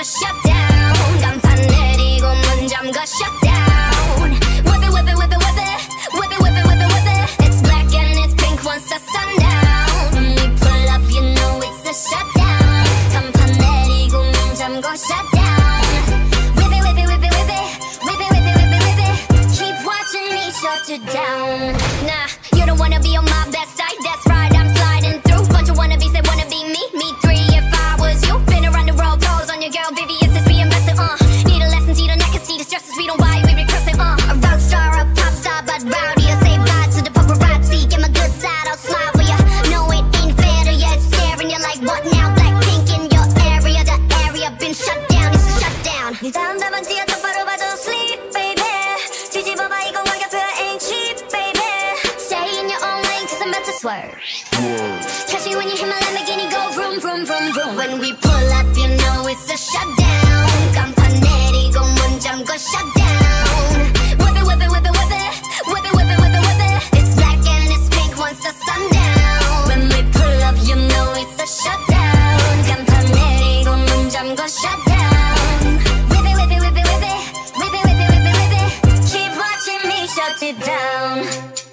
shutdown. 간판 내리고 문 잠궈 shutdown. Whip it, whip it, whip it, whip it. Whip it, whip it, whip it, whip it. It's black and it's pink once the sundown. When we pull up you know it's a shutdown. 간판 내리고 문 잠궈 shutdown. Whip it, whip it, whip it, whip it. Whip it, whip it, whip it, whip it. Keep watching me shut it down. Nah, you don't wanna be on my best side. That's right, I'm sliding through. Bunch of wannabes that wanna be me. Me three if I was you. Been around the world, pose on your girl, VVS is we invested, Need a lesson, see the neck and see the stresses we don't buy, we regress it, A rock star, a pop star, but rowdy. I say bye to the paparazzi. Get my good side, I'll smile for ya. No, it ain't fair to ya, it's staring you like what now? Blackpink in your area, the area been shut down, it's a shutdown. 네 다음 답안지야 똑바로 봐도 sleep, baby. 뒤집어봐 이건 가격표 ain't cheap, baby. Stay in your own lane, cause I'm about to swerve. Catch me when you hit my Lamborghini, go vroom, vroom, vroom, vroom. When we pull up, you know it's a shutdown. 간판 내리고 문 잠궈 shutdown. Whip it, whip it, whip it, whip it. Whip it, whip it, whip it, whip it. It's black and it's pink once the sundown. When we pull up, you know it's a shutdown. 간판 내리고 문 잠궈 shutdown. Whip it, whip it, whip it, whip it. Whip it, whip it, whip it, whip it. Keep watching me shut it down.